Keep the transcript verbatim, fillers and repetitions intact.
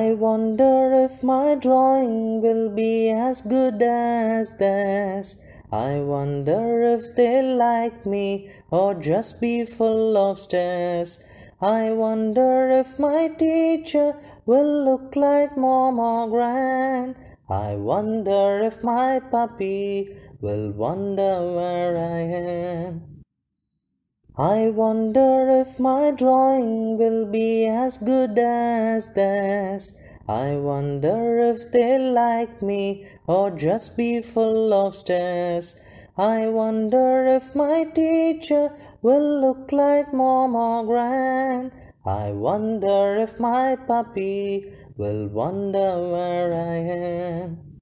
I wonder if my drawing will be as good as theirs. I wonder if they'll like me or just be full of stares. I wonder if my teacher will look like mom or gran. I wonder if my puppy will wonder where I am. I wonder if my drawing will be as good as theirs. I wonder if they'll like me or just be full of stares. I wonder if my teacher will look like mom or gran. I wonder if my puppy will wonder where I am.